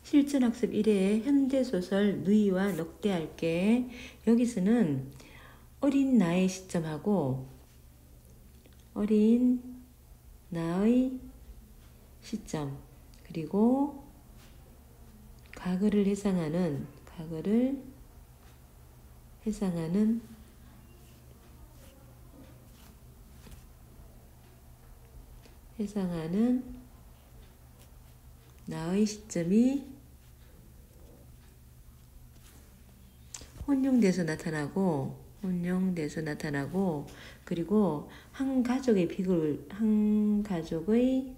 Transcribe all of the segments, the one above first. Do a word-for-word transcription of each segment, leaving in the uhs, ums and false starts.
실전학습 일 회 현대소설 누이와 넉대할게. 여기서는 어린 나의 시점하고 어린 나의 시점 그리고 과거를 해상하는 과거를 해상하는 해상하는 나의 시점이 혼용돼서 나타나고 혼용돼서 나타나고 그리고 한 가족의 비극을 한 가족의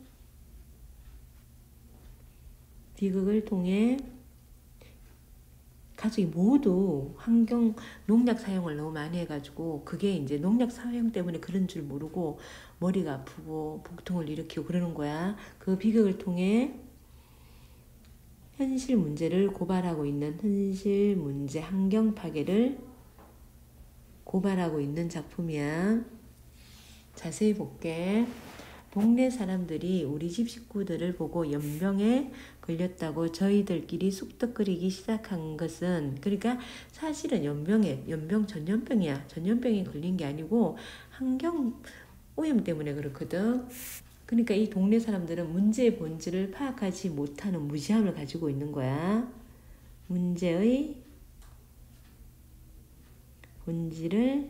비극을 통해 가족이 모두 환경 농약 사용을 너무 많이 해가지고 그게 이제 농약 사용 때문에 그런 줄 모르고 머리가 아프고 복통을 일으키고 그러는 거야. 그 비극을 통해 현실 문제를 고발하고 있는 현실 문제 환경 파괴를 고발하고 있는 작품이야. 자세히 볼게. 동네 사람들이 우리 집 식구들을 보고 연병에 걸렸다고 저희들끼리 쑥덕거리기 시작한 것은 그러니까 사실은 연병에 연병 전염병이야. 전염병에 걸린 게 아니고 환경 오염 때문에 그렇거든. 그러니까 이 동네 사람들은 문제의 본질을 파악하지 못하는 무지함을 가지고 있는 거야. 문제의 본질을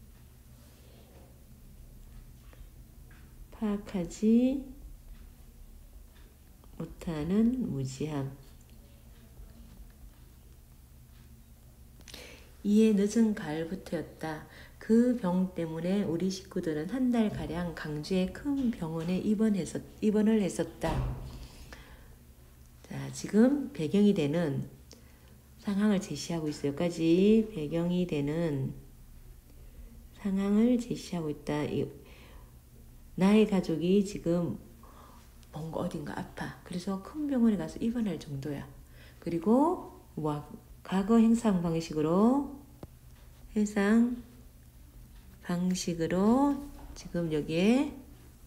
파악하지 못하는 무지함. 이에 늦은 가을부터였다. 그 병 때문에 우리 식구들은 한 달가량 강주의 큰 병원에 입원했었, 입원을 했었다. 자, 지금 배경이 되는 상황을 제시하고 있어요. 여기까지 배경이 되는 상황을 제시하고 있다. 이, 나의 가족이 지금 뭔가 어딘가 아파. 그래서 큰 병원에 가서 입원할 정도야. 그리고 뭐 과거 행상 방식으로 해상 방식으로 지금 여기에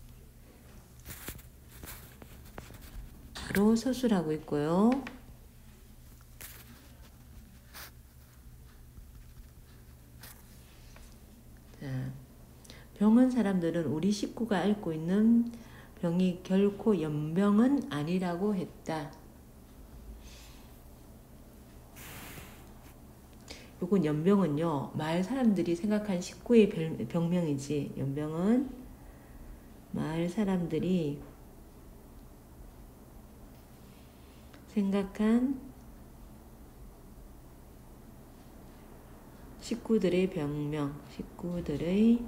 바로 서술하고 있고요. 자, 병원 사람들은 우리 식구가 앓고 있는 병이 결코 연병은 아니라고 했다. 요건 연병은요, 마을 사람들이 생각한 식구의 병명이지. 연병은 마을 사람들이 생각한 식구들의 병명, 식구들의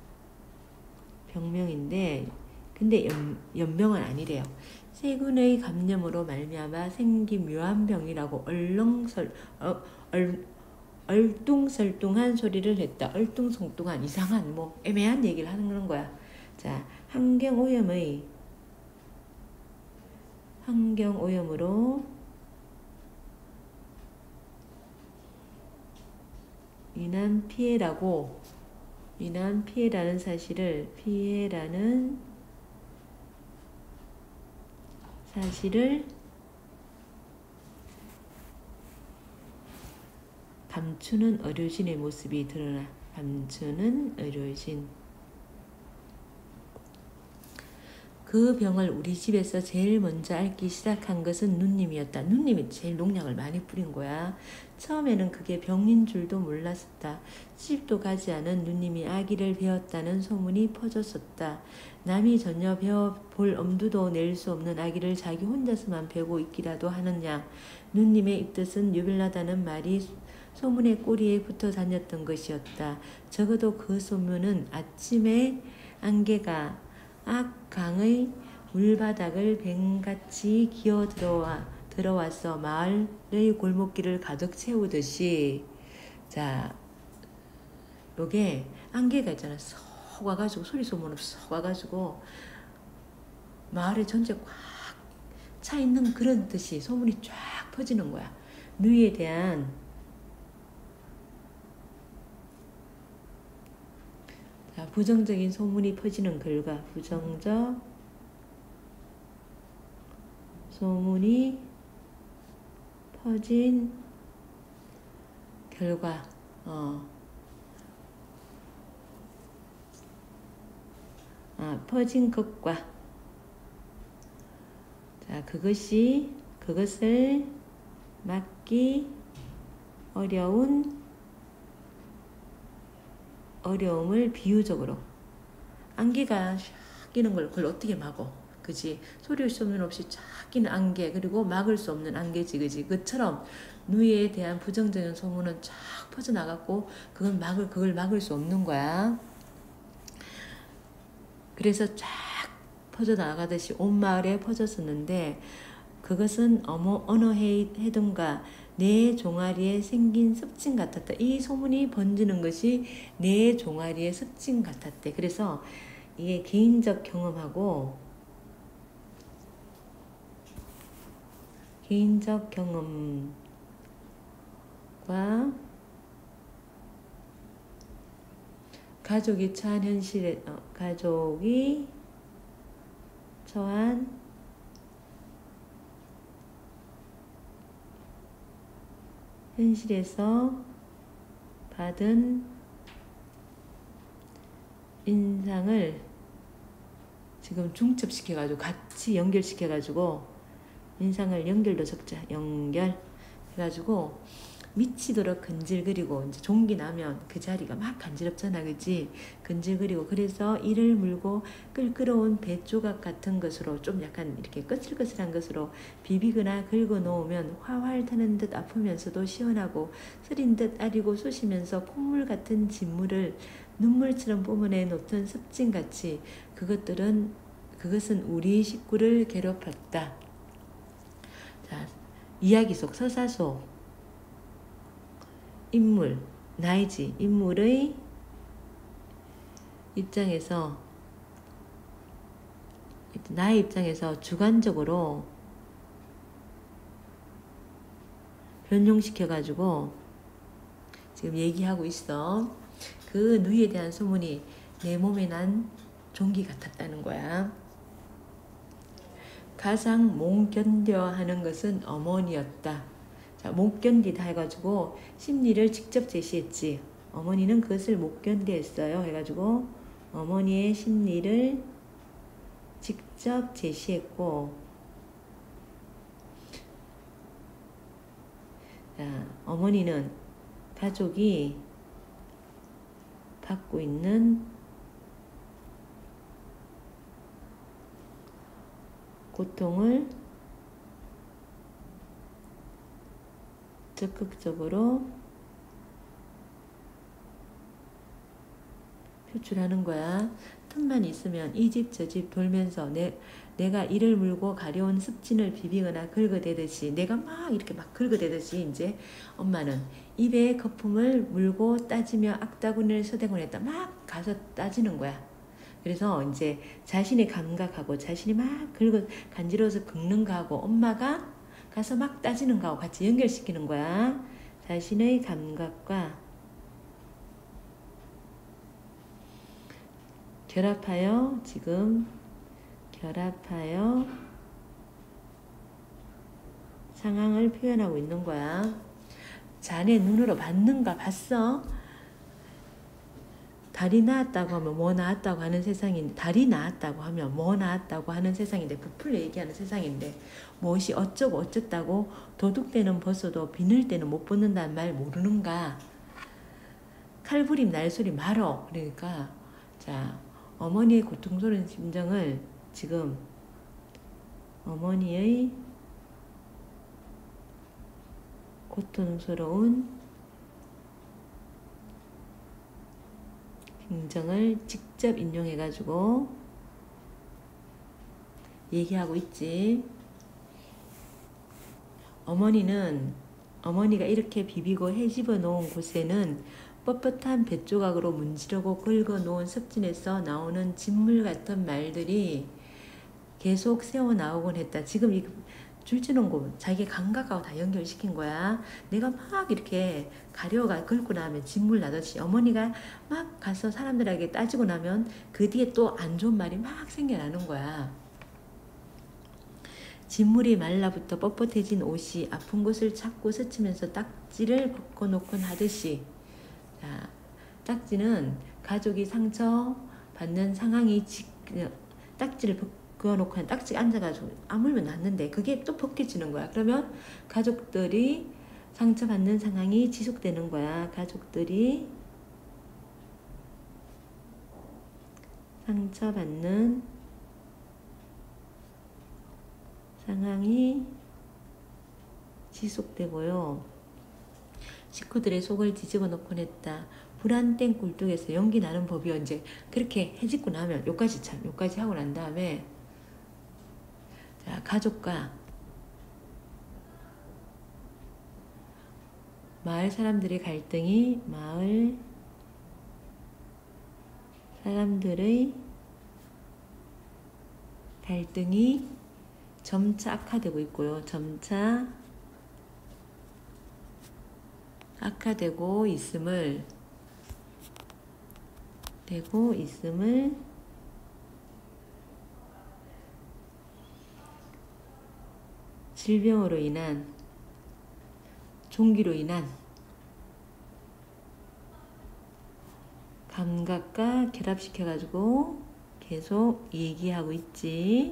병명인데, 근데 연, 연병은 아니래요. 세균의 감염으로 말미암아 생긴 묘한 병이라고 얼렁설, 어, 얼, 얼뚱설뚱한 소리를 했다. 얼뚱설뚱한 이상한 뭐 애매한 얘기를 하는 거야. 자, 환경오염의 환경오염으로 인한 피해라고 인한 피해라는 사실을 피해라는 사실을 감추는 의료진의 모습이 드러나. 감추는 의료진. 그 병을 우리 집에서 제일 먼저 앓기 시작한 것은 누님이었다. 누님이 제일 농약을 많이 뿌린 거야. 처음에는 그게 병인 줄도 몰랐었다. 시집도 가지 않은 누님이 아기를 배웠다는 소문이 퍼졌었다. 남이 전혀 배워볼 엄두도 낼 수 없는 아기를 자기 혼자서만 배우고 있기라도 하는 양. 누님의 입뜻은 유별나다는 말이 소문의 꼬리에 붙어 다녔던 것이었다. 적어도 그 소문은 아침에 안개가 악강의 물바닥을 뱀같이 기어 들어와, 들어와서 마을의 골목길을 가득 채우듯이. 자, 요게 안개가 있잖아. 쏙 와가지고, 소리 소문으로 쏙 와가지고 마을에 전체 꽉 차 있는 그런 듯이 소문이 쫙 퍼지는 거야. 누이에 대한 자, 부정적인 소문이 퍼지는 결과, 부정적 소문이 퍼진 결과, 어, 아, 퍼진 것과, 자, 그것이, 그것을 막기 어려운, 어려움을 비유적으로. 안개가 샥 끼는 걸, 그걸 어떻게 막어? 그지? 소리 소문 없이 쫙 끼는 안개, 그리고 막을 수 없는 안개지, 그지? 그처럼 누이에 대한 부정적인 소문은 쫙 퍼져나갔고, 그건 막을, 그걸 막을 수 없는 거야. 그래서 쫙 퍼져나가듯이 온 마을에 퍼졌었는데, 그것은 어머, 어느 해든가 내 종아리에 생긴 습진 같았다. 이 소문이 번지는 것이 내 종아리에 습진 같았대. 그래서 이게 개인적 경험하고 개인적 경험과 가족이 처한 현실에 어, 가족이 처한 현실에서 받은 인상을 지금 중첩시켜가지고 같이 연결시켜가지고 인상을 연결도 적자 연결 해가지고 미치도록 근질거리고 이제 종기 나면 그 자리가 막 간지럽잖아, 그치? 근질거리고 그래서 이를 물고 끌끌어온 배 조각 같은 것으로 좀 약간 이렇게 거슬거슬한 것으로 비비거나 긁어 놓으면 활활 타는 듯 아프면서도 시원하고 쓰린 듯 아리고 쑤시면서 콧물 같은 진물을 눈물처럼 뿜어내 놓던 습진같이 그것들은 그것은 우리 식구를 괴롭혔다. 자, 이야기 속 서사 속 인물, 나이지 인물의 입장에서 나의 입장에서 주관적으로 변용시켜가지고 지금 얘기하고 있어. 그 누이에 대한 소문이 내 몸에 난 종기 같았다는 거야. 가장 못 견뎌 하는 것은 어머니였다. 자, 못 견디다 해가지고 심리를 직접 제시했지. 어머니는 그것을 못 견뎌 했어요. 해가지고 어머니의 심리를 직접 제시했고, 자, 어머니는 가족이 받고 있는 고통을 적극적으로 표출하는 거야. 틈만 있으면 이 집 저 집 돌면서 내, 내가 이를 물고 가려운 습진을 비비거나 긁어대듯이 내가 막 이렇게 막 긁어대듯이 이제 엄마는 입에 거품을 물고 따지며 악다구니를 서대곤했다. 막 가서 따지는 거야. 그래서 이제 자신의 감각하고 자신이 막 긁어 간지러워서 긁는 거하고 엄마가 가서 막 따지는 거하고 같이 연결시키는 거야. 자신의 감각과 결합하여 지금 결합하여 상황을 표현하고 있는 거야. 자네 눈으로 봤는가? 봤어? 달이 나왔다고 하면 뭐 나왔다고 하는 세상인데, 달이 나왔다고 하면 뭐 나왔다고 하는 세상인데, 부풀려 얘기하는 세상인데, 무엇이 어쩌고 어쨌다고 도둑대는 벗어도 비늘 때는 못 벗는다는 말 모르는가? 칼부림 날소리 말어. 그러니까 자, 어머니의 고통스러운 심정을 지금 어머니의 고통스러운 심정을 직접 인용해가지고 얘기하고 있지. 어머니는 어머니가 이렇게 비비고 헤집어 놓은 곳에는 뻣뻣한 뱃조각으로 문지르고 긁어 놓은 섭진에서 나오는 진물 같은 말들이 계속 새어 나오곤 했다. 지금 이 줄지는 거 자기 감각하고 다 연결시킨 거야. 내가 막 이렇게 가려가 긁고 나면 진물 나듯이 어머니가 막 가서 사람들에게 따지고 나면 그 뒤에 또 안 좋은 말이 막 생겨나는 거야. 진물이 말라붙어 뻣뻣해진 옷이 아픈 곳을 찾고 스치면서 딱지를 벗겨놓곤 하듯이. 자, 딱지는 가족이 상처 받는 상황이 지, 딱지를 벗겨놓고 딱지가 앉아가지고 아물면 낫는데 그게 또 벗겨지는 거야. 그러면 가족들이 상처받는 상황이 지속되는 거야. 가족들이 상처받는 상황이 지속되고요. 식구들의 속을 뒤집어 놓곤 했다. 불안땡 굴뚝에서 연기 나는 법이 언제. 그렇게 해짓고 나면 요까지 참 요까지 하고 난 다음에 자, 가족과 마을 사람들의 갈등이 마을 사람들의 갈등이 점차 악화되고 있고요. 점차 악화되고 있음을 되고 있음을 질병으로 인한 종기로 인한 감각과 결합시켜가지고 계속 얘기하고 있지.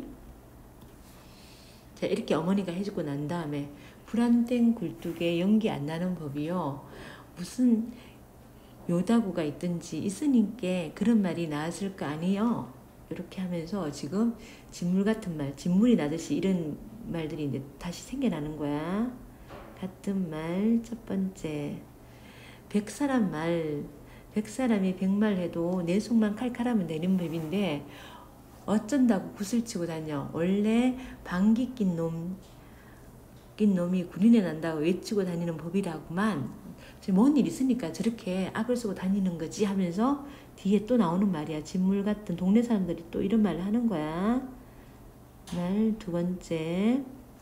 자, 이렇게 어머니가 해주고 난 다음에 불안땡 굴뚝에 연기 안 나는 법이요. 무슨 요다구가 있든지 있으니까 그런 말이 나왔을 거 아니에요. 이렇게 하면서 지금 진물 같은 말, 진물이 나듯이 이런 말들이 이제 다시 생겨나는 거야. 같은 말, 첫 번째. 백사람 말, 백사람이 백말 해도 내 속만 칼칼하면 되는 법인데 어쩐다고 구슬치고 다녀. 원래 방귀 낀 놈, 낀 놈이 구린내 난다고 외치고 다니는 법이라구만. 뭔 일 있으니까 저렇게 악을 쓰고 다니는 거지 하면서 뒤에 또 나오는 말이야. 진물 같은 동네 사람들이 또 이런 말을 하는 거야. 말 두 번째.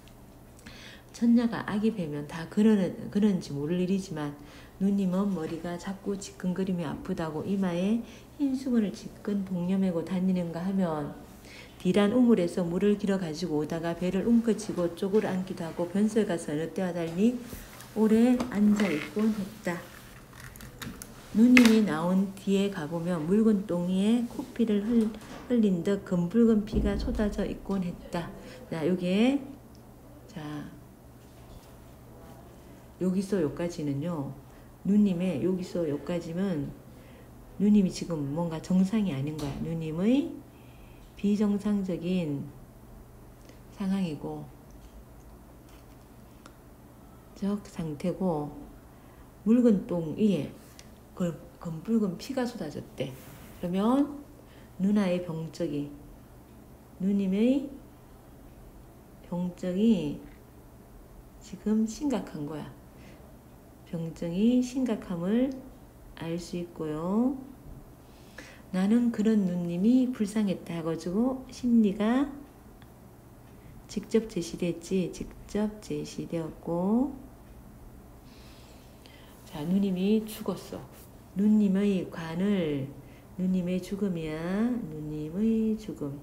천녀가 아기 배면 다 그러는, 그런지 모를 일이지만 누님은 머리가 자꾸 지끈거리며 아프다고 이마에 흰 수건을 지끈 동여매고 다니는가 하면 디란 우물에서 물을 길어 가지고 오다가 배를 움켜쥐고 쪼그려 앉기도 하고 변소에 가서 어느 때와 달리 오래 앉아있곤 했다. 누님이 나온 뒤에 가보면 묽은 똥이에 코피를 흘, 흘린 듯 검붉은 피가 쏟아져 있곤 했다. 자, 요게 자 여기서 여기까지는요. 누님의 여기서 여기까지는 누님이 지금 뭔가 정상이 아닌 거야. 누님의 비정상적인 상황이고 적 상태고 묽은 똥 위에 검붉은 피가 쏟아졌대. 그러면 누나의 병적이 누님의 병적이 지금 심각한 거야. 병증이 심각함을 알 수 있고요. 나는 그런 누님이 불쌍했다 해가지고 심리가 직접 제시됐지. 직접 제시되었고 자, 누님이 죽었어. 누님의 관을 누님의 죽음이야. 누님의 죽음.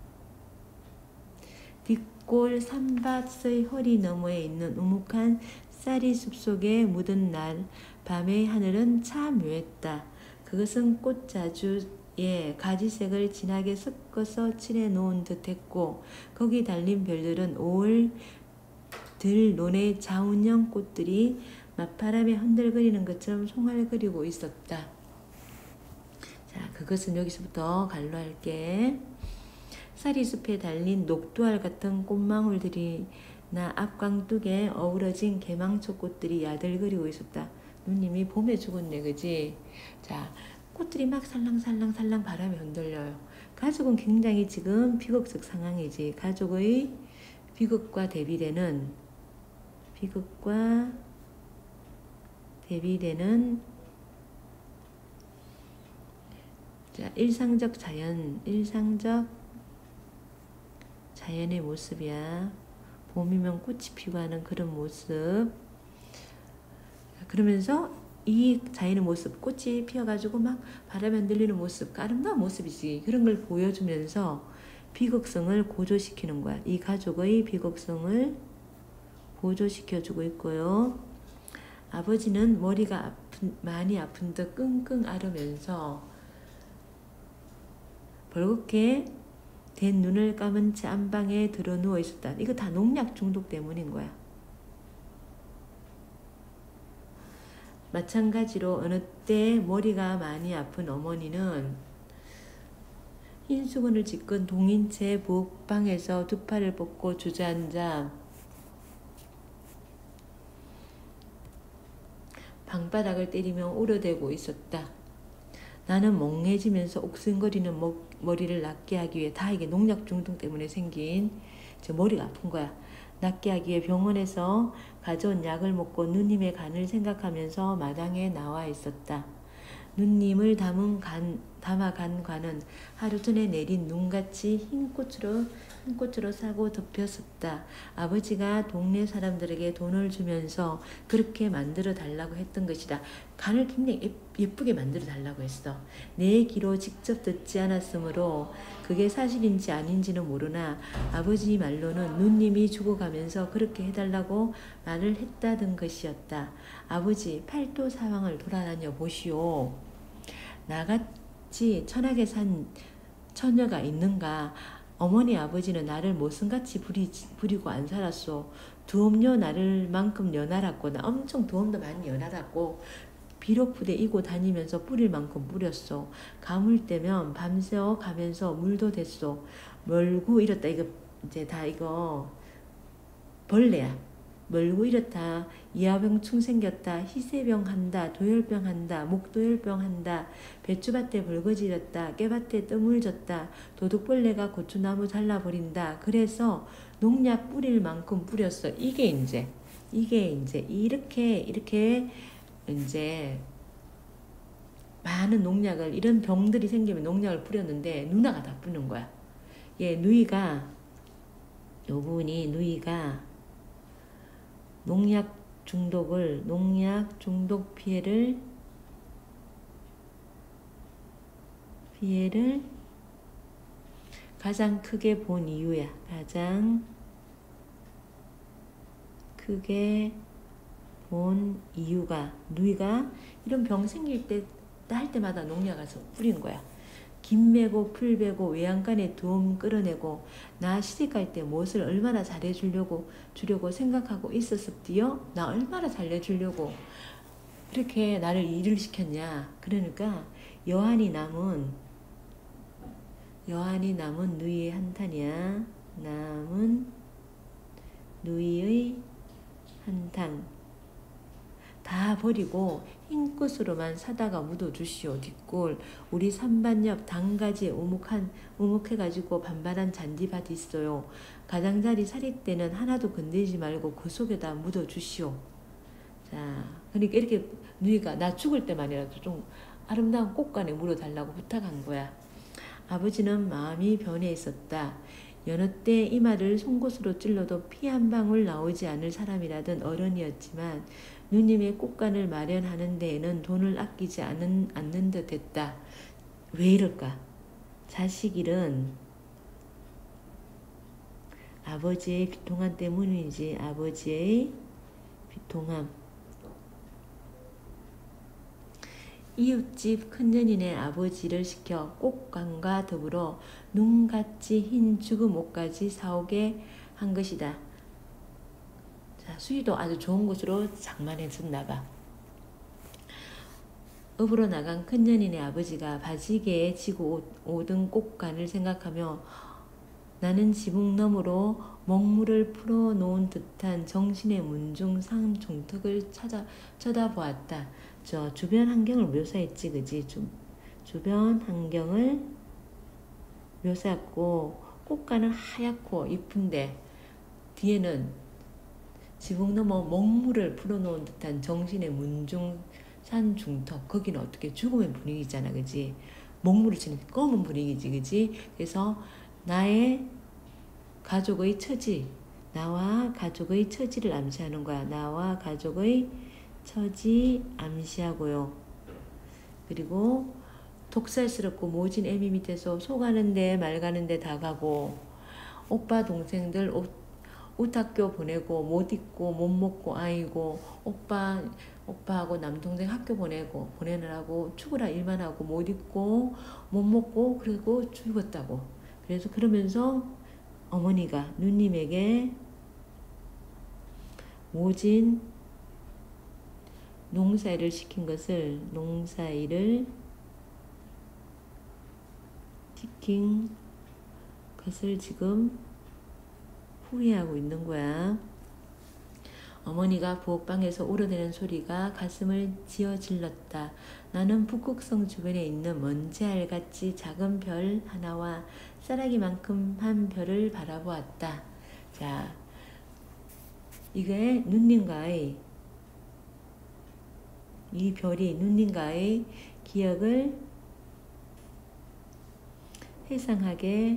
뒷골 산밭의 허리 너머에 있는 우묵한 쌀이 숲속에 묻은 날 밤의 하늘은 참 묘했다. 그것은 꽃자주에 가지색을 진하게 섞어서 칠해 놓은 듯 했고 거기 달린 별들은 오월 들논의 자운형 꽃들이 맞바람에 흔들거리는 것처럼 송알거리고 있었다. 자, 그것은 여기서부터 갈로할게. 쌀이숲에 달린 녹두알 같은 꽃망울들이 나 앞광뚝에 어우러진 개망초 꽃들이 야들거리고 있었다. 누님이 봄에 죽었네, 그지? 자, 꽃들이 막 살랑살랑살랑 바람에 흔들려요. 가족은 굉장히 지금 비극적 상황이지. 가족의 비극과 대비되는 비극과 대비되는 자, 일상적 자연, 일상적 자연의 모습이야. 봄이면 꽃이 피고 하는 그런 모습. 그러면서 이 자연의 모습, 꽃이 피어가지고 막 바람에 흔들리는 모습, 아름다운 모습이지. 그런 걸 보여주면서 비극성을 고조시키는 거야. 이 가족의 비극성을 고조시켜주고 있고요. 아버지는 머리가 아픈, 많이 아픈 듯 끙끙 앓으면서 벌겋게 된 눈을 감은 채 안방에 들어 누워 있었다. 이거 다 농약 중독 때문인 거야. 마찬가지로 어느 때 머리가 많이 아픈 어머니는 흰 수건을 짚은 동인 채 부엌방에서 두 팔을 뻗고 주저앉아 방바닥을 때리며 울어대고 있었다. 나는 멍해지면서 옥순거리는 머리를 낫게 하기 위해, 다 이게 농약 중독 때문에 생긴 저 머리가 아픈 거야. 낫게 하기 위해 병원에서 가져온 약을 먹고 누님의 간을 생각하면서 마당에 나와 있었다. 누님을 담은 간, 담아간 관은 하루 전에 내린 눈같이 흰 꽃으로, 흰 꽃으로 싸고 덮였었다. 아버지가 동네 사람들에게 돈을 주면서 그렇게 만들어 달라고 했던 것이다. 간을 굉장히 예쁘게 만들어 달라고 했어. 내 귀로 직접 듣지 않았으므로 그게 사실인지 아닌지는 모르나 아버지 말로는 누님이 죽어가면서 그렇게 해달라고 말을 했다던 것이었다. 아버지, 팔도 사방을 돌아다녀 보시오. 나같이 천하게 산 처녀가 있는가? 어머니 아버지는 나를 모순같이 부리, 부리고 안 살았소. 두엄녀 나를 만큼 연하랐고, 나 엄청 두엄도 많이 연하랐고, 비록 부대 이고 다니면서 뿌릴 만큼 뿌렸소. 가물 때면 밤새워 가면서 물도 댔소. 멀고 이렇다. 이거 이제 다 이거 벌레야. 멀고 이렇다. 이하병충 생겼다. 희세병 한다. 도열병 한다. 목도열병 한다. 배추밭에 벌거지렸다. 깨밭에 뜨물졌다. 도둑벌레가 고추나무 잘라버린다. 그래서 농약 뿌릴 만큼 뿌렸어. 이게 이제 이게 이제 이렇게 이렇게 이제 많은 농약을, 이런 병들이 생기면 농약을 뿌렸는데 누나가 다 뿌는 거야. 얘 누이가, 요 부분이 누이가 농약 중독을, 농약 중독 피해를, 피해를 가장 크게 본 이유야. 가장 크게 본 이유가, 누이가 이런 병 생길 때, 할 때마다 농약 가서 뿌린 거야. 김 메고 풀 베고 외양간에 두엄 끌어내고 나 시집갈 때 무엇을 얼마나 잘해주려고 주려고 생각하고 있었었디요? 나 얼마나 잘해주려고 그렇게 나를 일을 시켰냐. 그러니까 여한이 남은 여한이 남은 누이의 한탄이야. 남은 누이의 한탕 다 버리고 흰꽃으로만 사다가 묻어주시오. 뒷골 우리 산반 옆 당가지에 우묵한 우묵해가지고 반반한 잔디밭 있어요. 가장자리 사리 때는 하나도 건들지 말고 그 속에다 묻어주시오. 자, 그러니까 이렇게 누이가 나 죽을 때만이라도 좀 아름다운 꽃간에 물어달라고 부탁한 거야. 아버지는 마음이 변해 있었다. 여느 때 이마를 송곳으로 찔러도 피 한 방울 나오지 않을 사람이라던 어른이었지만 누님의 꽃간을 마련하는 데에는 돈을 아끼지 않은, 않는 듯 했다. 왜 이럴까? 자식 일은 아버지의 비통함 때문이지. 아버지의 비통함. 이웃집 큰년이네 아버지를 시켜 꽃간과 더불어 눈같이 흰 죽은 옷까지 사오게 한 것이다. 자, 수위도 아주 좋은 곳으로 장만했었나 봐. 읍으로 나간 큰년이네 아버지가 바지개에 지고 오던 꽃간을 생각하며 나는 지붕 너머로 먹물을 풀어놓은 듯한 정신의 문중 상 종특을 찾아 쳐다보았다. 저 주변 환경을 묘사했지, 그지? 주, 주변 환경을 묘사했고 꽃간은 하얗고 이쁜데 뒤에는 지붕 너머 먹물을 풀어놓은 듯한 정신의 문중 산 중턱. 거기는 어떻게 죽음의 분위기잖아, 그지? 먹물을 치는 검은 분위기지, 그지? 그래서 나의 가족의 처지, 나와 가족의 처지를 암시하는 거야. 나와 가족의 처지 암시하고요. 그리고 독살스럽고 모진 애미 밑에서 소 가는데 말 가는데 다 가고 오빠 동생들 옷, 옷 학교 보내고 못 입고 못 먹고 아이고 오빠 오빠하고 남동생 학교 보내고 보내느라고 죽으라 일만 하고 못 입고 못 먹고 그리고 죽었다고. 그래서 그러면서 어머니가 누님에게 모진 농사일을 시킨 것을 농사일을 시킨 것을 지금 후회하고 있는 거야. 어머니가 부엌방에서 우러대는 소리가 가슴을 지어 질렀다. 나는 북극성 주변에 있는 먼지알같이 작은 별 하나와 쌀아기만큼 한 별을 바라보았다. 자, 이게 누님과의 이 별이 누님과의 기억을 회상하게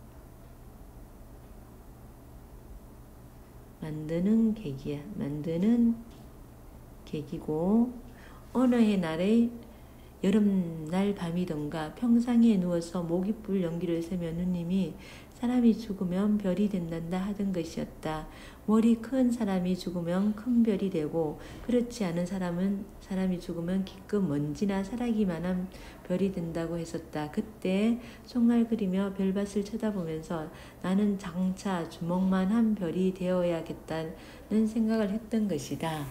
만드는 계기야. 만드는 계기고 어느 해 날의 여름날 밤이던가 평상에 누워서 모깃불 연기를 세며 누님이 사람이 죽으면 별이 된단다 하던 것이었다. 머리 큰 사람이 죽으면 큰 별이 되고 그렇지 않은 사람은 사람이 죽으면 기껏 먼지나 사라기만한 별이 된다고 했었다. 그때 송날 그리며 별밭을 쳐다보면서 나는 장차 주먹만 한 별이 되어야겠다는 생각을 했던 것이다.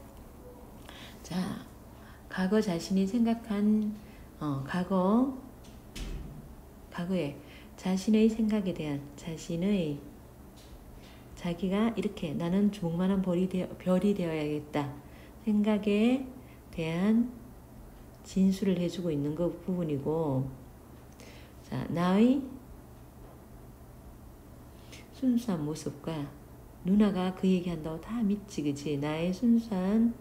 자, 과거 자신이 생각한 어, 과거 과거에 자신의 생각에 대한 자신의 자기가 이렇게 나는 주먹만한 별이, 되어, 별이 되어야겠다 생각에 대한 진술을 해주고 있는 그 부분이고, 자, 나의 순수한 모습과 누나가 그 얘기한다고 다 믿지, 그치? 나의 순수한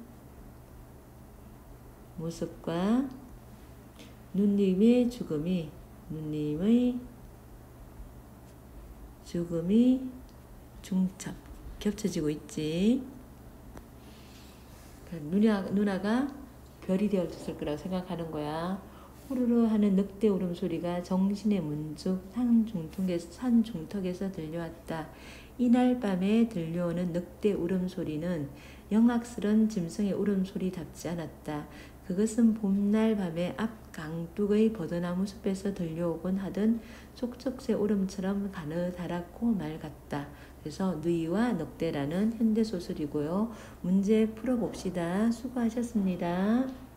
모습과 누님의 죽음이 누님의 죽음이 중첩 겹쳐지고 있지. 누나, 누나가 별이 되었을 거라고 생각하는 거야. 후루루 하는 늑대 울음소리가 정신의 문득 산중턱에서, 산중턱에서 들려왔다. 이날 밤에 들려오는 늑대 울음소리는 영악스런 짐승의 울음소리답지 않았다. 그것은 봄날 밤에 앞 강둑의 버드나무 숲에서 들려오곤 하던 촉촉새 울음처럼 가느다랗고 맑았다. 그래서 누이와 늑대라는 현대소설이고요. 문제 풀어봅시다. 수고하셨습니다.